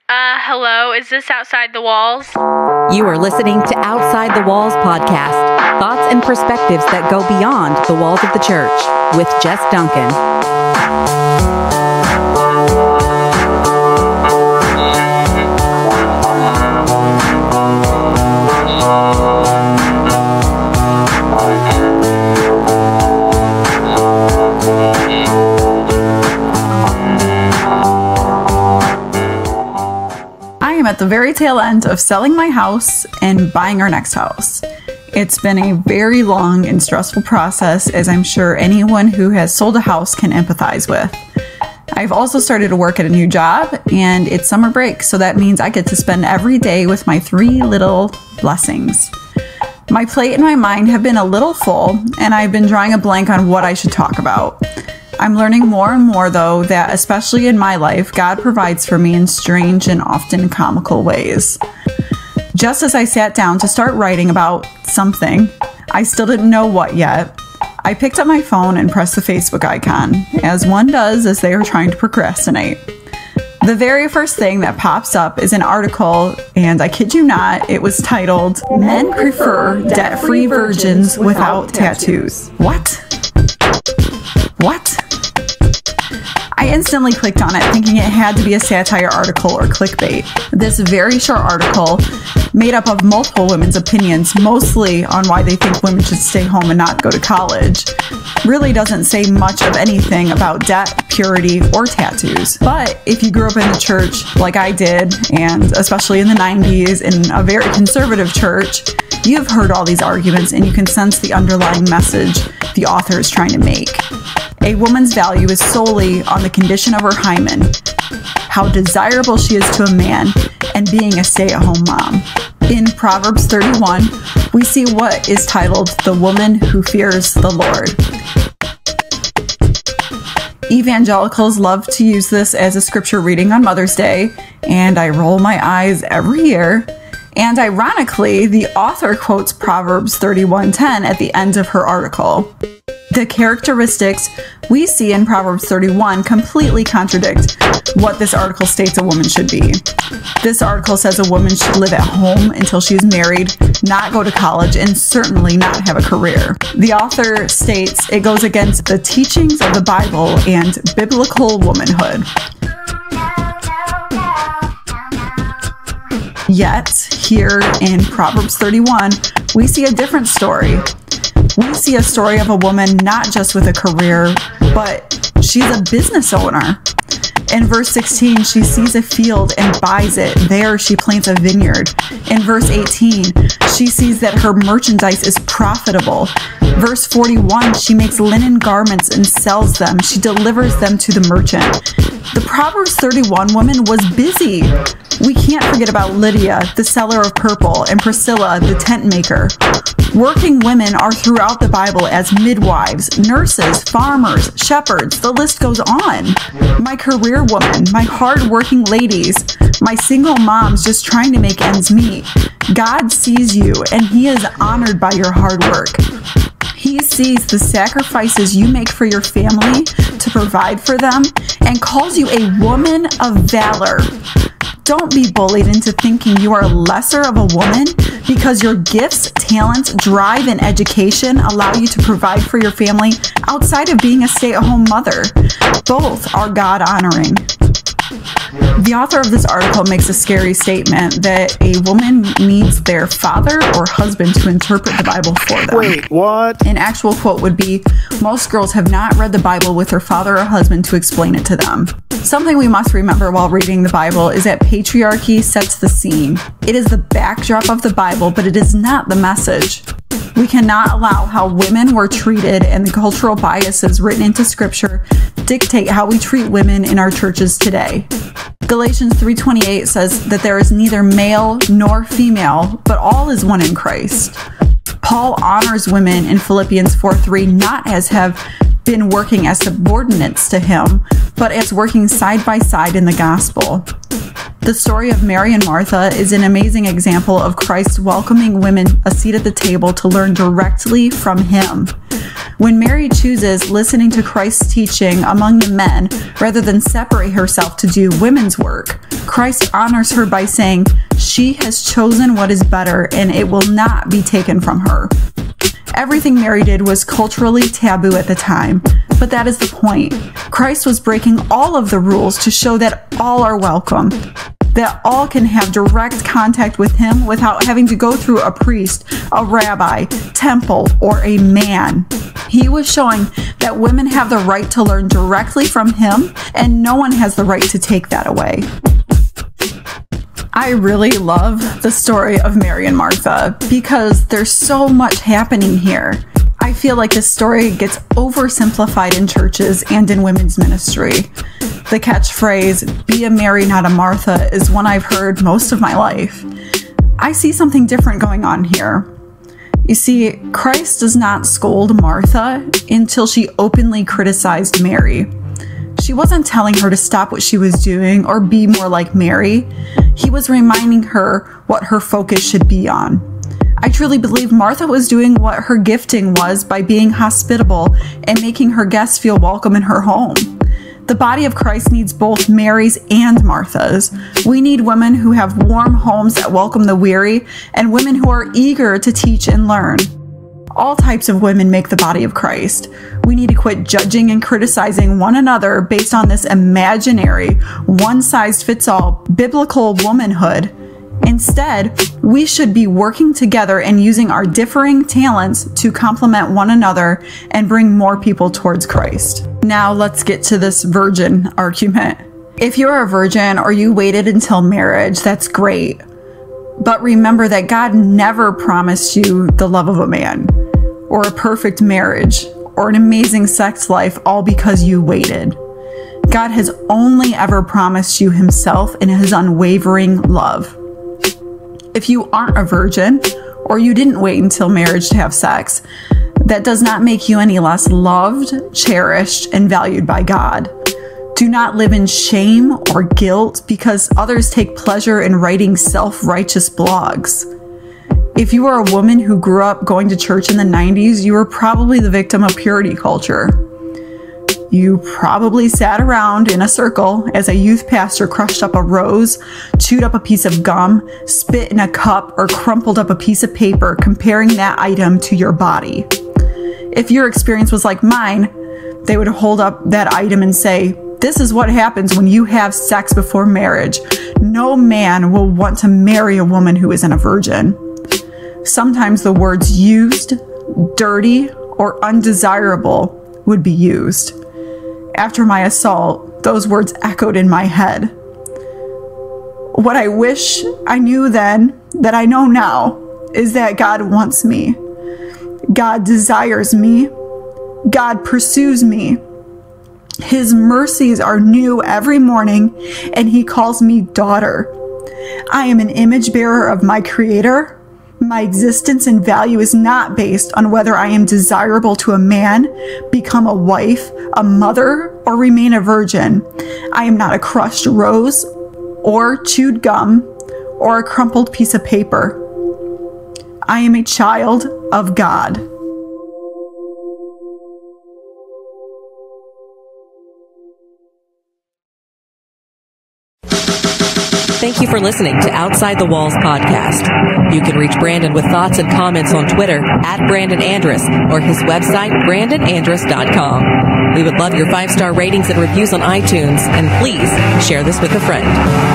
Hello, is this Outside the Walls? You are listening to Outside the Walls podcast, thoughts and perspectives that go beyond the walls of the church, with Jess Duncan. At the very tail end of selling my house and buying our next house. It's been a very long and stressful process, as I'm sure anyone who has sold a house can empathize with. I've also started to work at a new job, and it's summer break, so that means I get to spend every day with my three little blessings. My plate and my mind have been a little full, and I've been drawing a blank on what I should talk about. I'm learning more and more, though, that especially in my life, God provides for me in strange and often comical ways. Just as I sat down to start writing about something, I still didn't know what yet, I picked up my phone and pressed the Facebook icon, as one does as they are trying to procrastinate. The very first thing that pops up is an article, and I kid you not, it was titled, "Men Prefer Debt-Free Virgins Without Tattoos." What? I instantly clicked on it, thinking it had to be a satire article or clickbait. This very short article, made up of multiple women's opinions, mostly on why they think women should stay home and not go to college, really doesn't say much of anything about debt, purity, or tattoos. But if you grew up in the church like I did, and especially in the 90s in a very conservative church, you've heard all these arguments and you can sense the underlying message the author is trying to make. A woman's value is solely on the condition of her hymen, how desirable she is to a man, and being a stay-at-home mom. In Proverbs 31, we see what is titled "The Woman Who Fears the Lord." Evangelicals love to use this as a scripture reading on Mother's Day, and I roll my eyes every year. And ironically, the author quotes Proverbs 31:10 at the end of her article. The characteristics we see in Proverbs 31 completely contradict what this article states a woman should be. This article says a woman should live at home until she is married, not go to college, and certainly not have a career. The author states it goes against the teachings of the Bible and biblical womanhood. Yet, here in Proverbs 31, we see a different story. We see a story of a woman not just with a career, but she's a business owner. In verse 16, she sees a field and buys it. There, she plants a vineyard. In verse 18, she sees that her merchandise is profitable. Verse 41, she makes linen garments and sells them. She delivers them to the merchant. The Proverbs 31 woman was busy. We can't forget about Lydia, the seller of purple, and Priscilla, the tent maker. Working women are throughout the Bible as midwives, nurses, farmers, shepherds. The list goes on. My career woman, my hard-working ladies, my single moms just trying to make ends meet. God sees you, and He is honored by your hard work. He sees the sacrifices you make for your family to provide for them and calls you a woman of valor. Don't be bullied into thinking you are lesser of a woman because your gifts, talents, drive, and education allow you to provide for your family outside of being a stay-at-home mother. Both are God-honoring. The author of this article makes a scary statement that a woman needs their father or husband to interpret the Bible for them. Wait, what? An actual quote would be, "Most girls have not read the Bible with their father or husband to explain it to them." Something we must remember while reading the Bible is that patriarchy sets the scene. It is the backdrop of the Bible, but it is not the message. We cannot allow how women were treated and the cultural biases written into Scripture dictate how we treat women in our churches today. Galatians 3:28 says that there is neither male nor female, but all is one in Christ. Paul honors women in Philippians 4:3 not as have been working as subordinates to him, but as working side by side in the gospel. The story of Mary and Martha is an amazing example of Christ welcoming women a seat at the table to learn directly from him. When Mary chooses listening to Christ's teaching among the men rather than separate herself to do women's work, Christ honors her by saying, "She has chosen what is better, and it will not be taken from her." Everything Mary did was culturally taboo at the time, but that is the point. Christ was breaking all of the rules to show that all are welcome, that all can have direct contact with him without having to go through a priest, a rabbi, temple, or a man. He was showing that women have the right to learn directly from him, and no one has the right to take that away. I really love the story of Mary and Martha because there's so much happening here. I feel like this story gets oversimplified in churches and in women's ministry. The catchphrase, "be a Mary, not a Martha," is one I've heard most of my life. I see something different going on here. You see, Christ does not scold Martha until she openly criticized Mary. She wasn't telling her to stop what she was doing or be more like Mary. He was reminding her what her focus should be on. I truly believe Martha was doing what her gifting was by being hospitable and making her guests feel welcome in her home. The body of Christ needs both Marys and Marthas. We need women who have warm homes that welcome the weary and women who are eager to teach and learn. All types of women make the body of Christ. We need to quit judging and criticizing one another based on this imaginary, one-size-fits-all biblical womanhood. Instead, we should be working together and using our differing talents to complement one another and bring more people towards Christ. Now let's get to this virgin argument. If you're a virgin or you waited until marriage, that's great. But remember that God never promised you the love of a man, or a perfect marriage, or an amazing sex life all because you waited. God has only ever promised you himself and his unwavering love. If you aren't a virgin, or you didn't wait until marriage to have sex, that does not make you any less loved, cherished, and valued by God. Do not live in shame or guilt because others take pleasure in writing self-righteous blogs. If you are a woman who grew up going to church in the 90s, you were probably the victim of purity culture. You probably sat around in a circle as a youth pastor crushed up a rose, chewed up a piece of gum, spit in a cup, or crumpled up a piece of paper, comparing that item to your body. If your experience was like mine, they would hold up that item and say, "This is what happens when you have sex before marriage. No man will want to marry a woman who isn't a virgin." Sometimes the words used, dirty, or undesirable would be used. After my assault, those words echoed in my head. What I wish I knew then, that I know now, is that God wants me. God desires me. God pursues me. His mercies are new every morning, and he calls me daughter. I am an image bearer of my Creator. My existence and value is not based on whether I am desirable to a man, become a wife, a mother, or remain a virgin. I am not a crushed rose, or chewed gum, or a crumpled piece of paper. I am a child of God. Thank you for listening to Outside the Walls podcast. You can reach Brandon with thoughts and comments on Twitter at Brandon Andress or his website, brandonandress.com. We would love your 5-star ratings and reviews on iTunes, and please share this with a friend.